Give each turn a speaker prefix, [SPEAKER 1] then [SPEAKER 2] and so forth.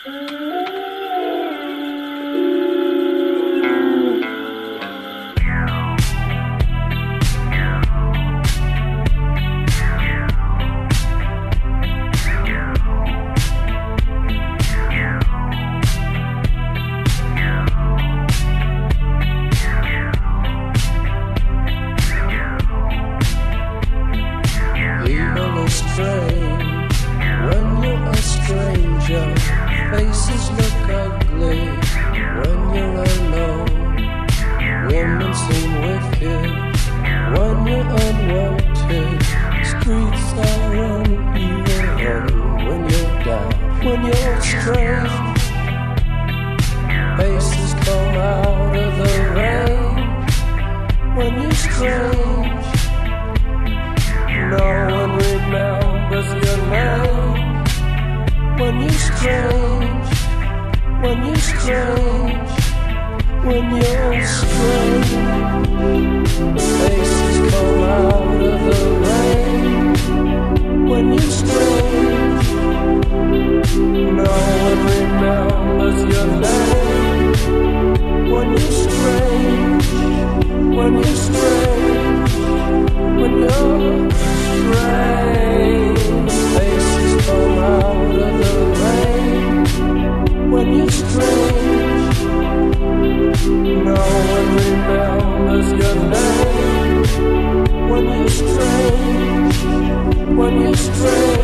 [SPEAKER 1] Faces look ugly when you're alone. Women seem wicked when you're unwanted. Streets are uneven when you're down, when you're strange. Faces come out of the rain when you're strange. No one remembers your name when you're strange, when you're strange, when you're strange. Faces come out of the rain when you're strange. No one remembers your name when you're strange, when you're strange, when you're strange. Faces come out of the rain when you're strange. No one remembers your name when you're strange, when you're strange.